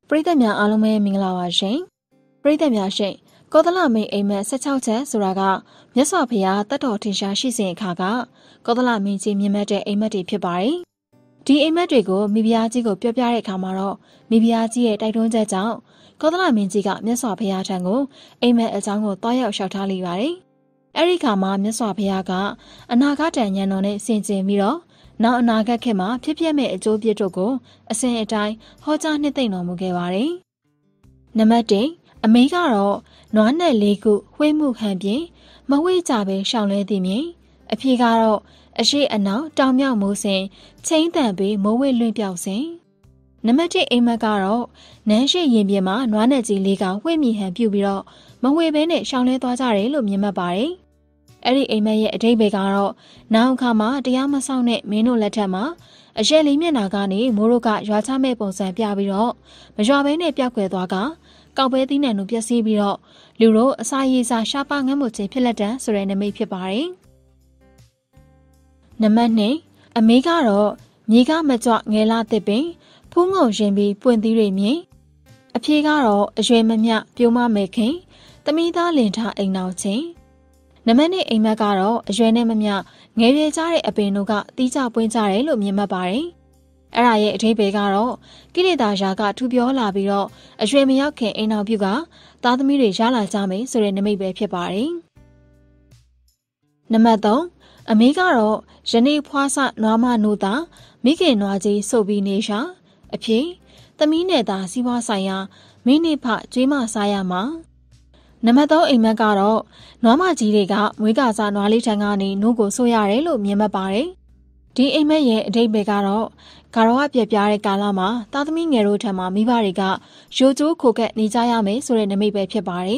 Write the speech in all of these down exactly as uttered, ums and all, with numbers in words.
ပရိသတ်များအားလုံးပဲမင်္ဂလာပါရှင်ပရိသတ်များရှင်ကောသလမင်းအိမ်မက်၁၆ချက်ဆိုတာကမြတ်စွာဘုရားတတ်တော်ထင်ရှားရှိစဉ်အခါကကောသလမင်းကြီးမြင်မဲ့တဲ့အိမ်မက်တွေဖြစ်ပါတယ်ဒီအိမ်မက်တွေကိုမိဖုရားကြီးကိုပြောပြတဲ့အခါမှာတော့မိဖုရားကြီးရဲ့တိုက်တွန်းချက်ကြောင့်ကောသလမင်းကြီးကမြတ်စွာဘုရားထံကိုအိမ်မက်အကြောင်းကိုတွားရောက်လျှောက်ထားလိုက်ပါတယ်အဲ့ဒီခါမှာမြတ်စွာဘုရားကအနာဂတ်ဉာဏ်တော်နဲ့ဆင်ခြင်ပြီးတော့နောက်အနာဂတ်ခေတ်မှာဖြစ်ပျက်မဲ့အကျိုးပြစ်တို့ကိုအစဉ်အတိုင်းဟောကြားနှစ်သိမ့်တော်မူခဲ့ပါတယ်။နံပါတ်၁အမေကတော့နွားနဲ့လေးခုဝှေ့မှုခံပြင်မဝှေ့ကြပဲရှောင်လဲသည်မြင်အဖေကတော့အရှိအနောက်တောင်မြောက်မိုးစဉ်ချင်းတန်ပြီးမိုးဝှေ့လွင့်ပြောက်စဉ်နံပါတ်၁အိမ်မက်ကတော့နန်းရှိရင်ပြင်မှာနွားနဲ့ကြီးလေးကဝှေ့မိဟန်ပြုတ်ပြီးတော့မဝှေ့ဘဲနဲ့ရှောင်လဲသွားကြတယ်လို့မြင်မှတ်ပါတယ်။အဲ့ဒီအိမ်မက်ရဲ့အဓိပ္ပာယ်ကတော့နောက်အခါမှာတရားမဆောင်တဲ့မင်းတို့လက်ထက်မှာအရက်လေးမျက်နှာကနေမိုးတို့ကရွာချမဲ့ပုံစံပြပြီးတော့မရွာဘဲနဲ့ပျောက်ကွယ်သွားကကောက်ပဲသီးနှံတို့ပျက်စီးပြီးတော့လူတို့အစာရည်စာရှားပါငတ်မှုခြင်းဖြစ်လက်တန်ဆိုတဲ့နမိတ်ဖြစ်ပါတယ်။နံပါတ်၂အမေကတော့မြေကမကြွငယ်လာတဲ့ပင်ဖူးငုံရင်ပြီးပွင့်သီးတွေမြင်အဖေကတော့အရွယ်မမျှပြိုးမမဲခင်သမီးသားလင်ထားအိမ်နောက်ချင်းနံပါတ်၂အိမ်မက်ကတော့အရွယ်နဲ့မမျှငယ်ရွယ်ကြတဲ့အပင်တို့ကတီးကြပွင့်ကြတယ်လို့မြင်မှတ်ပါတယ်။အဲ့ဒါရဲ့အဓိပ္ပာယ်ကတော့ကိလေသာရာကထူပြောလာပြီးတော့အရွယ်မရောက်ခင်အိမ်နောက်ပြုကသားသမီးတွေရလာကြမယ်ဆိုတဲ့နမိတ်ပဲဖြစ်ပါတယ်။နံပါတ်၃အမေကတော့ယနေ့ဖွားစနွားမနုသာမိခင်နွားကြီးစုပ်ပြီးနေရှာအဖြစ်သမီးနဲ့သာစီးပွားဆိုင်ရာမိနစ်ဖကျွေးမစားရမှာနံပါတ်၃အိမ်မက်ကတော့နွားမကြီးတွေကမွေးကစားနွားလေးထံကနေနိုးကိုဆိုရတယ်လို့မြင်မှတ်ပါတယ်။ဒီအိမ်မက်ရဲ့အဓိပ္ပာယ်ကတော့ဂါရဝပြက်ပြားတဲ့ကာလမှာသားသမီးငယ်တို့ထံမှာမိဘတွေကရိုးကျိုးခိုကက်နေကြရမယ်ဆိုတဲ့နမိတ်ပဲဖြစ်ပါတယ်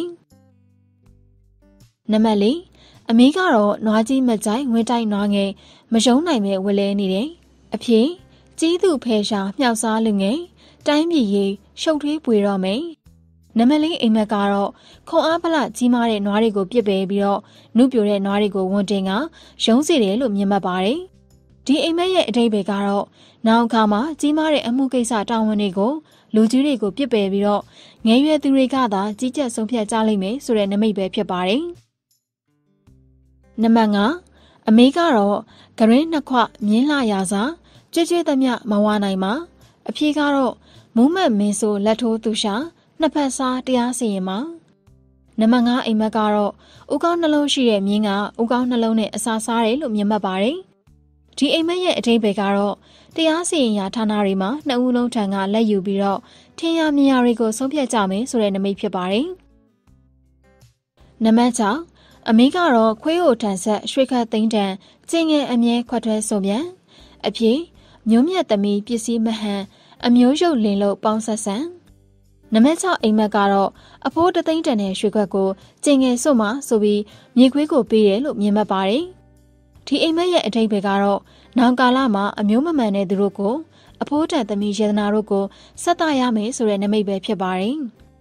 ။နံပါတ်၄အမေကတော့နွားကြီးမကြိုက်ငွေတိုက်နွားငယ်မယုံနိုင်မဲ့ဝလဲနေတယ်။အဖြစ်ကြီးသူဖဲရှာမြောက်စားလူငယ်တိုင်းပြည်ရေးရှုပ်ထွေးပွေတော့မယ်။နံပါတ်၄အိမ်မက်ကတော့ခွန်အားဖလကြီးမားတဲ့နွားတွေကိုပြစ်ပယ်ပြီးတော့နုပြိုတဲ့နွားတွေကိုဝန်တင်ကရုံးစီတယ်လို့မြင်မှတ်ပါတယ်။ဒီအိမ်မက်ရဲ့အဓိပ္ပာယ်ကတော့နောက်အခါမှာကြီးမားတဲ့အမှုကိစ္စတာဝန်တွေကိုလူကြီးတွေကိုပြစ်ပယ်ပြီးတော့ငယ်ရွယ်သူတွေကသာကြီးကြပ်ဆုံးဖြတ်ကြလိမ့်မယ်ဆိုတဲ့နမိတ်ပဲဖြစ်ပါတယ်။နံပါတ်၅အမေကတော့ဂရင်းနှစ်ခွမြင်းလှရာစာကြွကြွသမျှမဝနိုင်မှာအဖေကတော့မူးမတ်မင်းဆိုလက်ထိုးသူရှာနှစ်ဖက်စားတရားစီရင်မှာနံပါတ်၅အိမ်မက်ကတော့ဥကောင်းနှလုံးရှိတဲ့မြင်းကဥကောင်းနှလုံးနဲ့အစာစားတယ်လို့မြင်မှတ်ပါတယ်။ဒီအိမ်မက်ရဲ့အဓိပ္ပာယ်ကတော့တရားစီရင်ရာဌာနတွေမှာနှစ်ဦးလုံးထံကလက်ယူပြီးတော့ထင်ရမြင်ရတွေကိုဆုံးဖြတ်ကြမယ်ဆိုတဲ့နမိတ်ဖြစ်ပါတယ်။နံပါတ်၆အမေကတော့ခွေးဟိုထန်ဆက်ရွှေခတ်သိန်းတန်ကျင်းငယ်အမြဲခွက်ထွဲဆိုပြန်အဖြစ်မျိုးမြတ်သမီးပစ္စည်းမဟန်အမျိုးရုပ်လင်လို့ပေါင်းဆက်ဆံနံပါတ်၆အိမ်မက်ကတော့အဖိုးတသိန်းတန်တဲ့ရွှေခွက်ကိုကျင်ငယ်စွတ်မှဆိုပြီးမြေခွေးကိုပေးတယ်လို့မြင်မှတ်ပါတယ်။ဒီအိမ်မက်ရဲ့အဓိပ္ပာယ်ကတော့နောင်ကာလမှာအမျိုးမမှန်တဲ့သူတို့ကိုအဖိုးတန်သမီးယေဒနာတို့ကိုဆက်သရမယ်ဆိုတဲ့နမိတ်ပဲဖြစ်ပါတယ်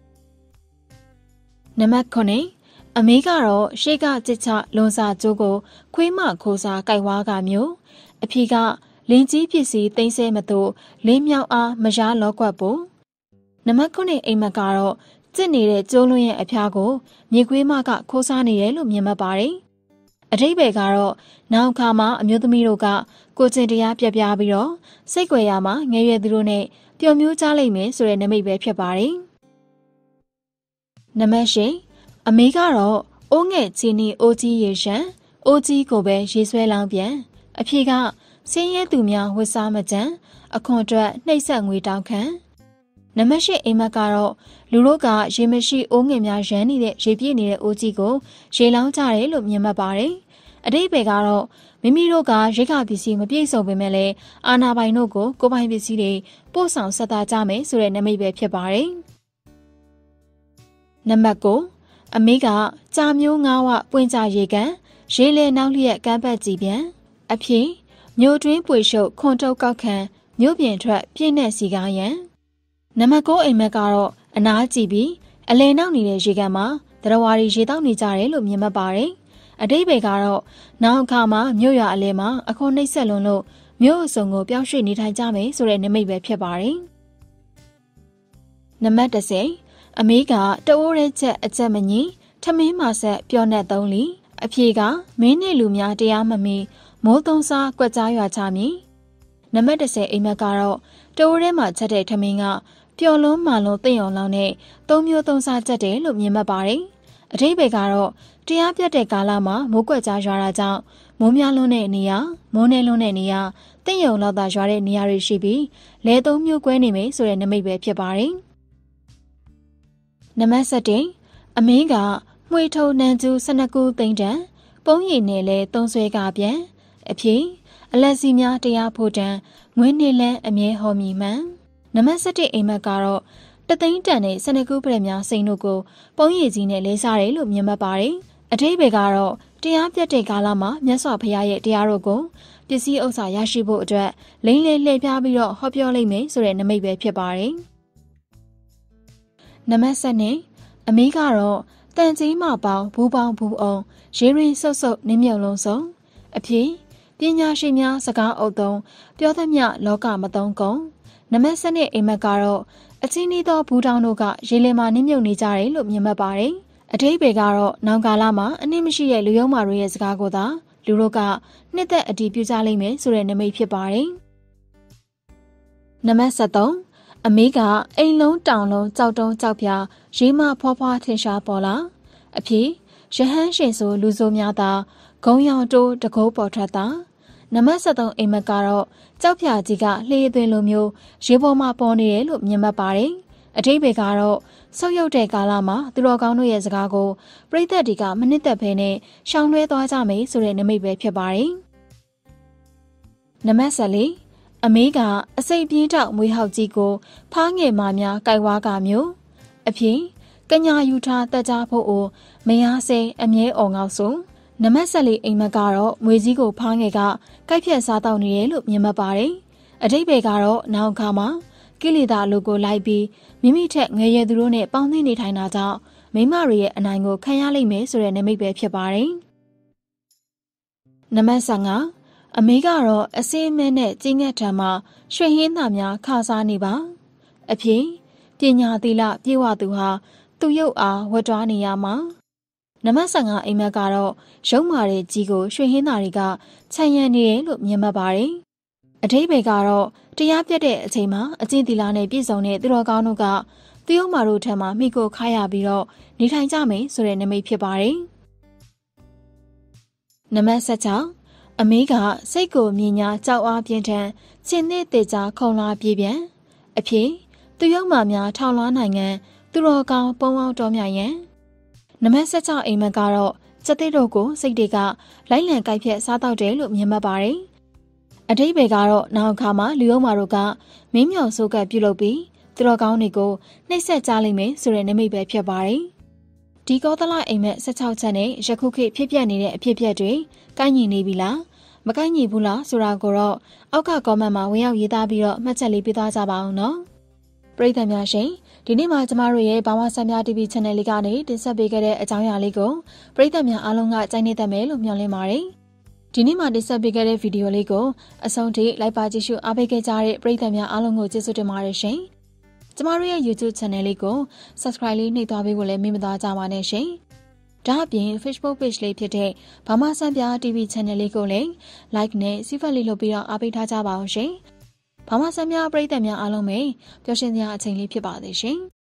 ။နံပါတ်၇အမေကတော့ရှေ့ကကြစ်ချလွန်စာကျိုးကိုခွေးမခိုးစားကြိုက်ဝါကမျိုးအဖေကလင်းကြီးပစ္စည်းသိမ်းဆဲမသို့လင်းမြောက်အားမရလောကွက်ဖို့နံပါတ်၉အိမ်မက်ကတော့ကျစ်နေတဲ့ကျိုးလွန်းရဲ့အဖျားကိုမြေခွေးမကခိုးစားနေတယ်လို့မြင်မှတ်ပါတယ်။အဓိပ္ပာယ်ကတော့နောက်အခါမှာအမျိုးသမီးတို့ကကိုကျင်တရားပြပြပြီးတော့စိတ်ကြွယ်ရမှာငယ်ရွယ်သူတို့နဲ့ပျော်မျိုးကြလိမ့်မယ်ဆိုတဲ့နမိတ်ပဲဖြစ်ပါတယ်။နံပါတ်၈အမေကတော့အိုးငယ်ချီနီအိုးကြီးရေရှမ်းအိုးကြီးကိုပဲရေဆွဲလောင်းပြန်အဖေကဆင်းရဲသူများဝတ်စားမကြံအခွန်အတွက်နှိပ်စက်ငွေတောင်းခံနံပါတ်၈အိမ်မက်ကတော့လူတို့ကရေမရှိအိုးငယ်များရမ်းနေတဲ့ရေပြည့်နေတဲ့အိုးကြီးကိုရေလောင်းကြတယ်လို့မြင်မှတ်ပါတယ်အဓိပ္ပာယ်ကတော့မိမိတို့ကရိက္ခာပစ္စည်းမပြည့်စုံပေမဲ့လည်းအာဏာပိုင်တို့ကိုကိုယ်ပိုင်ပစ္စည်းတွေပို့ဆောင်ဆက်သားကြမယ်ဆိုတဲ့နမိတ်ပဲဖြစ်ပါတယ်နံပါတ်၉အမေကကြာမျိုးငါးဝပွင့်ကြရေကန်ရေလေနောက်လျက်ကမ်းပတ်ကြည့်ပြန်အဖြစ်မြို့တွင်းပွေရှုပ်ခွန်တုတ်ကောက်ခံမြို့ပြင်ထွက်ပြည့်နဲ့စီကားရန်နံပါတ်၉အိမ်မက်ကတော့အနားကြည့်ပြီးအလဲနောက်နေတဲ့ရေကန်မှာတရဝါရီရေတောက်နေကြတယ်လို့မြင်မှတ်ပါတယ်အတိပ္ပယ်ကတော့နောက်အခါမှာမြို့ရွာအလဲမှာအခွန်နှိပ်စက်လွန်လို့မြို့အစုံကိုပြောင်းရွှေ့နေထိုင်ကြမယ်ဆိုတဲ့နမိတ်ပဲဖြစ်ပါတယ်နံပါတ်တစ်ဆယ်အမေကတအိုးရဲချက်အချက်မညီထမင်းမဆက်ပြောနဲ့သုံးလီအဖြေကမင်းနဲ့လူများတရားမမီမိုးသုံးစားကွက်ကြားရွာချမည်နံပါတ်တစ်ဆယ်အိမ်မက်ကတော့တအိုးရဲမှာချက်တဲ့ထမင်းကပျော်လုံးမာလုံးသိမ့်အောင်လောင်းနဲ့သုံးမျိုးသုံးစားချက်တယ်လို့မြင်မှတ်ပါတယ်အထိပ္ပယ်ကတော့တရားပြတ်တဲ့ကာလမှာမိုးကွက်ကြားရွာတာကြောင့်မိုးများလွန်းတဲ့နေရာမိုးနှဲလွန်းတဲ့နေရာသိမ့်ရုံလောက်သာရွာတဲ့နေရာတွေရှိပြီးလဲသုံးမျိုးကွဲနေမယ်ဆိုတဲ့နမိတ်ပဲဖြစ်ပါတယ်နံပါတ်ဆက်အမင်းကမှွေထုံနန်းကျူဆနကူသိမ့်တန်ပုံရည်နဲ့လဲသုံးဆွဲကပြန်အဖြစ်အလက်စီများတရားဖို့တန်ငွေနေလန်းအမြဲဟောမီမှန်နံပါတ်ဆက်အိမ်မက်ကတော့တသိန်းတန်နဲ့ဆနကူပရက်များစိန်တို့ကိုပုံရည်ကြီးနဲ့လဲစားတယ်လို့မြင်မှတ်ပါတယ်အထိပ္ပယ်ကတော့တရားပြတ်တဲ့ကာလမှာမြတ်စွာဘုရားရဲ့တရားတော်ကိုပစ္စည်းဥစ္စာရရှိဖို့အတွက်လိမ့်လေလှည့်ပြားပြီးတော့ဟောပြောလိုက်မယ်ဆိုတဲ့နမိတ်ပဲဖြစ်ပါတယ်နံပါတ်ဆက်နဲ့အမေကတော့တန်ကြီးမပေါင်းဘူးပေါင်းဘူးအောင်ရေရင်ဆုပ်ဆုပ်နင်းမြုံလုံးစုံအဖြစ်ပညာရှိများစကားအုပ်သုံးပြောသမျှလောကမသုံးကုန်နံပါတ်ဆက်နဲ့အိမ်မက်ကတော့အချင်းဤသောဘူးတောင်းတို့ကရေလယ်မှာနင်းမြုံနေကြတယ်လို့မြင်မှတ်ပါတယ်အထိပ္ပယ်ကတော့နောင်ကာလမှာအနည်းမရှိတဲ့လူယုံမာတို့ရဲ့စကားကိုသာလူတို့ကနှစ်သက်အတည်ပြုကြလိမ့်မယ်ဆိုတဲ့နမိတ်ဖြစ်ပါတယ်နံပါတ်ဆက်သုံးအမေကအိမ်လုံးတောင်လုံးကြောက်တုံးကြောက်ပြာရေးမဖွားဖွားထင်ရှားပေါ်လာအဖြစ်ရဟန်းရှင်ဆိုလူဆိုများသာဂုံရောင်တိုးတကိုးပေါ်ထွက်တာနံပါတ်ဆက်သုံးအိမ်မက်ကတော့ကြောက်ပြာကြီးကလှေသွင်းလိုမျိုးရေပေါ်မှာပေါ်နေတယ်လို့မြင်မှတ်ပါတယ်အထိပ္ပယ်ကတော့ဆုပ်ယုပ်တဲ့ကာလမှာသူတော်ကောင်းတို့ရဲ့စကားကိုပရိသတ်တွေကမနစ်သက်ဖဲနဲ့ရှောင်လွှဲသွားကြမယ်ဆိုတဲ့နမိတ်ပဲဖြစ်ပါတယ်နံပါတ်ဆက်လေးအမေကအစိပ်ပြင်းတောက်မွေးဟောက်ကြီးကိုဖားငယ်မများကြိုက်ဝါကမျိုးအဖြစ်ကညာယူထားတက်ကြဖို့အိုမယားဆဲအမြဲအော်ငေါက်ဆိုနံပါတ်ဆက်လေးအိမ်မက်ကတော့မွေကြီးကိုဖားငယ်ကကိုက်ဖြတ်စားတော့နေတယ်လို့မြင်မှတ်ပါတယ်အထိပ္ပယ်ကတော့နောက်ခါမှာကိလေသာလူကိုလိုက်ပြီးမိမိထက်ငယ်ရွယ်သူတို့နဲ့ပေါင်းသင်းနေထိုင်တာကြောင့်မိမတွေရဲ့အနိုင်ကိုခံရလိမ့်မယ်ဆိုတဲ့နမိတ်ပဲဖြစ်ပါတယ်နံပါတ်ဆယ်ငါအမေကတော့အစင်းမဲနဲ့ကျင်းငတ်ထံမှာရွှေဟင်းသားများခါစားနေပါအဖြစ်ပညာသီလပြေဝသူဟာသူရုပ်အားဝတ်တွားနေရမှာနံပါတ်ဆယ်ငါအိမ်မက်ကတော့ရုံမာတဲ့ကြီးကိုရွှေဟင်းသားတွေကခြံရံနေတယ်လို့မြင်မှတ်ပါတယ်အထိပ္ပယ်ကတော့တရားပြတ်တဲ့အချိန်မှာအကျင့်သီလနဲ့ပြည့်စုံတဲ့သူတော်ကောင်းတို့ကသူရုံမာတို့ထံမှာမိကိုခါရပြီးတော့နေထိုင်ကြမယ်ဆိုတဲ့နမိတ်ဖြစ်ပါတယ်နံပါတ်ဆယ်၆အမေကစိတ်ကိုမြင်ညာကြောက်အားပြင်းထန်ရှင်းတဲ့တေချာခုံလာပြေးပြန်အဖြစ်သူရုံမာများထောင်လွှားနိုင်ငံသူတော်ကောင်းပုံအောင်တော်မြရန်နံပါတ်ဆယ်၆အိမ်မက်ကတော့စက်သေးတို့ကိုစိတ်တွေကလိုက်လံကြိုက်ဖြက်စားတော့တယ်လို့မြင်မှတ်ပါတယ်အထိပ္ပယ်ကတော့နောက်အခါမှာလူယုံမာတို့ကမင်းမြောင်ဆိုးကပ်ပြုလုပ်ပြီးသူတော်ကောင်းတွေကိုနှိပ်စက်ကြလိမ့်မယ်ဆိုတဲ့နမိတ်ပဲဖြစ်ပါတယ်ဒီကောသလအိမ်မက်ဆယ်၆ချက်နဲ့ယခုခေတ်ဖြစ်ပျက်နေတဲ့အဖြစ်အပျက်တွေကိုက်ညီနေပြီလားမကိုက်ညီဘူးလားဆိုတာကိုတော့အောက်ကကောမန့်မှာဝင်ရောက်ရေးသားပြီးတော့မှတ်ချက်လေးပေးသွားကြပါအောင်နော်ပရိသတ်များရှင်ဒီနေ့မှာကျမတို့ရဲ့ဘာဝဆန်များ တီဗီ channel လေးကနေတင်ဆက်ပေးခဲ့တဲ့အကြောင်းအရာလေးကိုပရိသတ်များအားလုံးကကြိုက်နေတတ်မယ်လို့မျှော်လင့်ပါတယ်ဒီနေ့မှာတင်ဆက်ပေးခဲ့တဲ့ဗီဒီယိုလေးကိုအဆုံးထိလိုက်ပါကြည့်ရှုအားပေးခဲ့ကြတဲ့ပရိသတ်များအားလုံးကိုကျေးဇူးတင်ပါတယ်ရှင်ကျမတို့ရဲ့ YouTube channel လေးကို subscribe လေးနှိပ်သွားပေးဖို့လည်းမေ့မသွားကြပါနဲ့ရှင်ဒါအပြင် Facebook page လေးဖြစ်တဲ့ဘာမှဆန်ပြ တီဗီ channel လေးကိုလည်း like နဲ့ စီဖတ်လေးလုပ်ပြီးတော့အားပေးထားကြပါအောင်ရှင်ဘာမှဆန်ပြပရိသတ်များအားလုံးပဲပျော်ရွှင်စရာအချိန်လေးဖြစ်ပါသေးရှင်